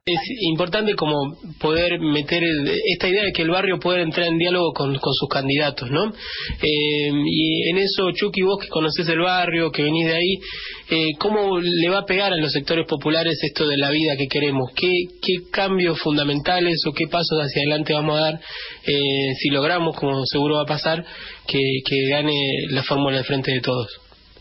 es importante como poder meter esta idea de que el barrio pueda entrar en diálogo con sus candidatos, ¿no? Y en eso, Chucky, vos que conocés el barrio, que venís de ahí, ¿cómo le va a pegar a los sectores populares esto de la vida que queremos? ¿Qué cambios fundamentales o qué pasos hacia adelante vamos a dar si logramos, como seguro va a pasar, que gane la fórmula de Frente de Todos?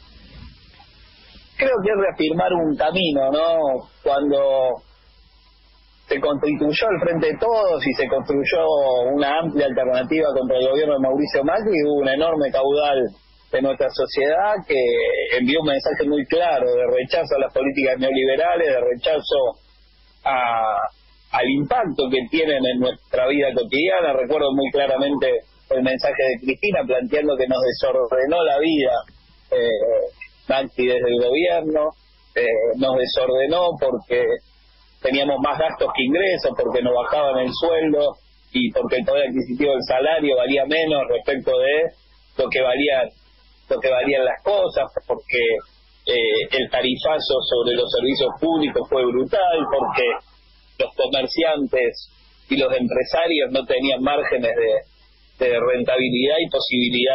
Creo que es reafirmar un camino, ¿no? Cuando se constituyó el Frente de Todos y se construyó una amplia alternativa contra el gobierno de Mauricio Macri, hubo un enorme caudal de nuestra sociedad que envió un mensaje muy claro de rechazo a las políticas neoliberales, de rechazo al impacto que tienen en nuestra vida cotidiana. Recuerdo muy claramente el mensaje de Cristina planteando que nos desordenó la vida Macri desde el gobierno, nos desordenó porque teníamos más gastos que ingresos, porque nos bajaban el sueldo y porque el poder adquisitivo del salario valía menos respecto de lo que valían las cosas, porque el tarifazo sobre los servicios públicos fue brutal, porque los comerciantes y los empresarios no tenían márgenes de rentabilidad y posibilidad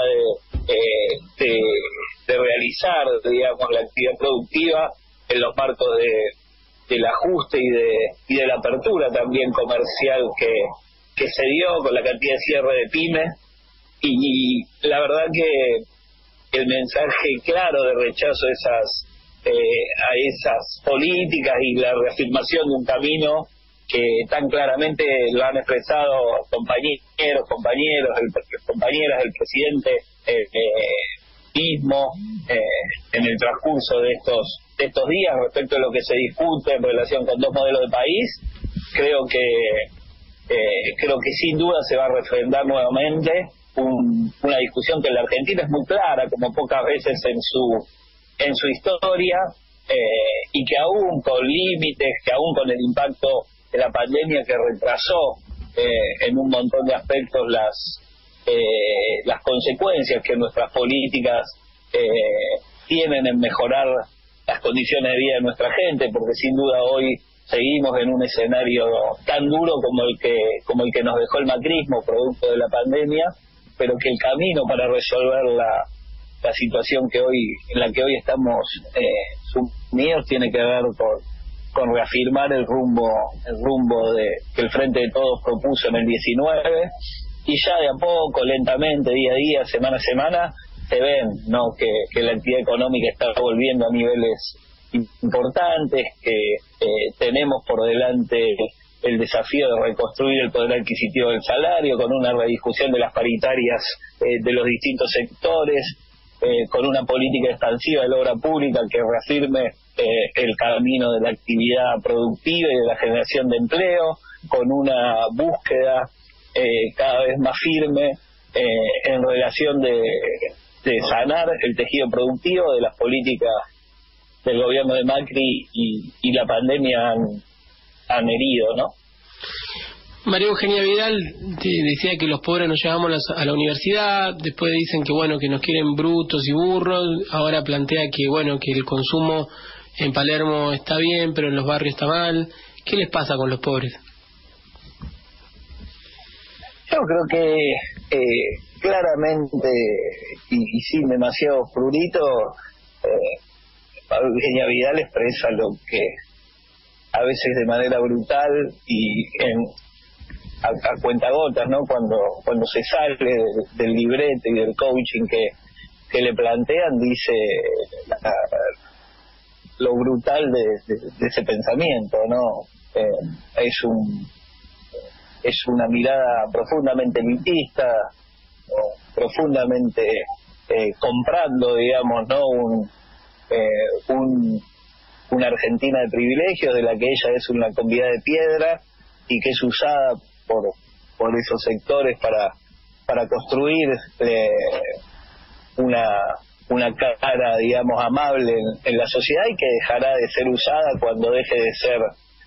de realizar, digamos, la actividad productiva en los marcos del ajuste y de la apertura también comercial que se dio con la cantidad de cierre de pymes. Y la verdad que el mensaje claro de rechazo a esas políticas y la reafirmación de un camino que tan claramente lo han expresado compañeras, el presidente mismo en el transcurso de estos días respecto a lo que se discute en relación con dos modelos de país. Creo que sin duda se va a refrendar nuevamente una discusión que en la Argentina es muy clara, como pocas veces en su historia, y que aún con límites, que aún con el impacto de la pandemia que retrasó en un montón de aspectos las consecuencias que nuestras políticas tienen en mejorar las condiciones de vida de nuestra gente, porque sin duda hoy seguimos en un escenario tan duro como el que nos dejó el macrismo producto de la pandemia, pero que el camino para resolver la situación en la que hoy estamos sumidos tiene que ver con reafirmar el rumbo que el Frente de Todos propuso en el 19, y ya de a poco, lentamente, día a día, semana a semana, se ven, ¿no?, que la actividad económica está volviendo a niveles importantes, que tenemos por delante el desafío de reconstruir el poder adquisitivo del salario, con una rediscusión de las paritarias de los distintos sectores, con una política expansiva de la obra pública que reafirme el camino de la actividad productiva y de la generación de empleo, con una búsqueda cada vez más firme en relación de sanar el tejido productivo de las políticas del gobierno de Macri y la pandemia han herido, ¿no? María Eugenia Vidal decía que los pobres nos llevamos a la universidad, después dicen que bueno, que nos quieren brutos y burros, ahora plantea que bueno, que el consumo en Palermo está bien, pero en los barrios está mal. ¿Qué les pasa con los pobres? Yo creo que claramente y sin demasiado prurito, Eugenia Vidal expresa lo que a veces de manera brutal y a cuentagotas, ¿no?, cuando se sale del librete y del coaching que le plantean, dice lo brutal de ese pensamiento, ¿no? Es una mirada profundamente elitista, profundamente comprando, digamos, ¿no?, una Argentina de privilegios de la que ella es una convidada de piedra y que es usada por esos sectores para construir una cara, digamos, amable en la sociedad, y que dejará de ser usada cuando deje de ser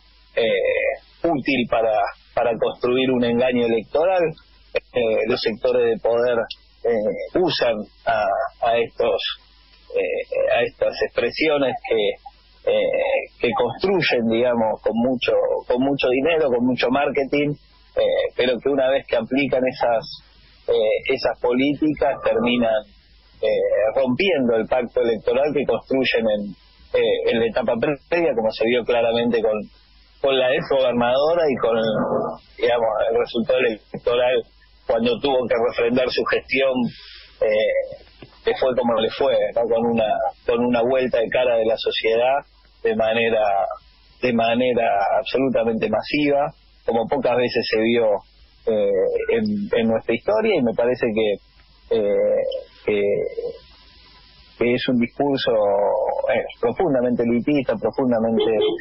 útil para construir un engaño electoral. Los sectores de poder usan a estas expresiones que construyen, digamos, con mucho dinero, con mucho marketing, pero que una vez que aplican esas políticas terminan rompiendo el pacto electoral que construyen en la etapa previa, como se vio claramente con la ex gobernadora y con, digamos, el resultado electoral cuando tuvo que refrendar su gestión, le fue como le fue, ¿no? con una vuelta de cara de la sociedad de manera absolutamente masiva, como pocas veces se vio en nuestra historia, y me parece que es un discurso profundamente elitista, profundamente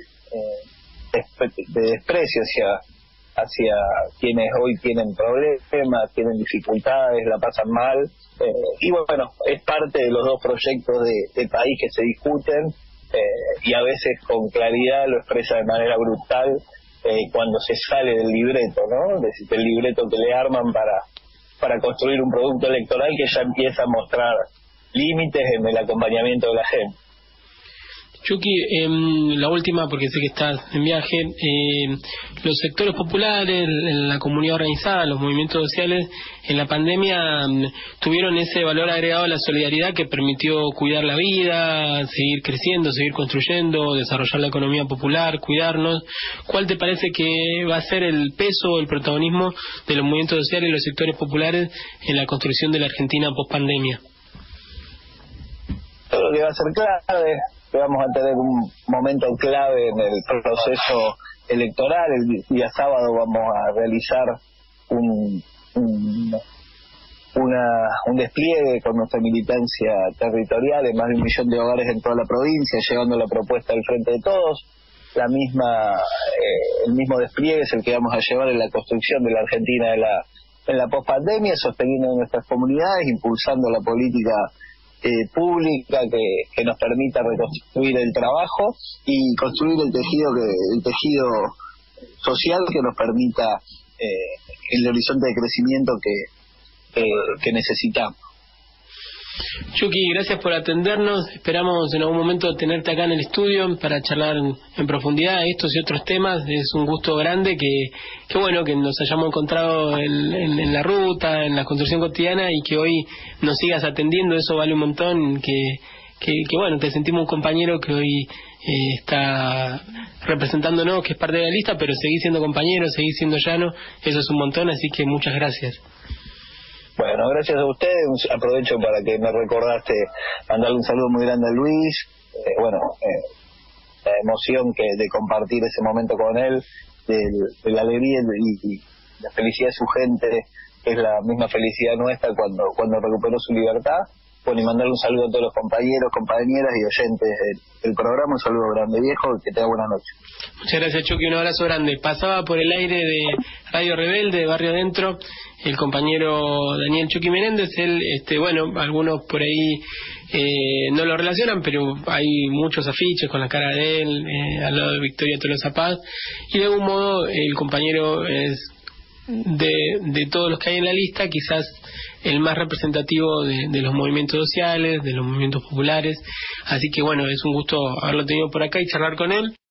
de desprecio hacia quienes hoy tienen problemas, tienen dificultades, la pasan mal, y bueno, es parte de los dos proyectos de país que se discuten, y a veces con claridad lo expresa de manera brutal cuando se sale del libreto, ¿no? Del libreto que le arman para construir un producto electoral que ya empieza a mostrar límites en el acompañamiento de la gente. Chucky, la última, porque sé que estás en viaje, los sectores populares, la comunidad organizada, los movimientos sociales, en la pandemia tuvieron ese valor agregado a la solidaridad que permitió cuidar la vida, seguir creciendo, seguir construyendo, desarrollar la economía popular, cuidarnos. ¿Cuál te parece que va a ser el peso o el protagonismo de los movimientos sociales y los sectores populares en la construcción de la Argentina post-pandemia? Creo que va a ser clave, que vamos a tener un momento clave en el proceso electoral. El día sábado vamos a realizar un despliegue con nuestra militancia territorial en más de 1 millón de hogares en toda la provincia, llevando la propuesta al frente de todos. El mismo despliegue es el que vamos a llevar en la construcción de la Argentina en la pospandemia, sosteniendo nuestras comunidades, impulsando la política pública que nos permita reconstruir el trabajo y construir el tejido social que nos permita el horizonte de crecimiento que necesitamos. Chucky, gracias por atendernos. Esperamos en algún momento tenerte acá en el estudio para charlar en profundidad de estos y otros temas. Es un gusto grande que bueno, que nos hayamos encontrado en la ruta, en la construcción cotidiana, y que hoy nos sigas atendiendo. Eso vale un montón. Que bueno, te sentimos un compañero que hoy está representándonos, que es parte de la lista, pero seguís siendo compañero, seguís siendo llano. Eso es un montón, así que muchas gracias. Bueno, gracias a ustedes. Aprovecho para que me recordaste mandarle un saludo muy grande a Luis. La emoción de compartir ese momento con él, de la alegría y la felicidad de su gente, que es la misma felicidad nuestra cuando recuperó su libertad. Bueno, y mandarle un saludo a todos los compañeros, compañeras y oyentes del programa. Un saludo grande, viejo, y que tenga buena noche. Muchas gracias, Chucky, un abrazo grande. Pasaba por el aire de Radio Rebelde, de Barrio Adentro, el compañero Daniel Chucky Menéndez. Él, algunos por ahí no lo relacionan, pero hay muchos afiches con la cara de él, al lado de Victoria Tolosa Paz, y de algún modo el compañero es de todos los que hay en la lista, quizás el más representativo de los movimientos sociales, de los movimientos populares. Así que bueno, es un gusto haberlo tenido por acá y charlar con él.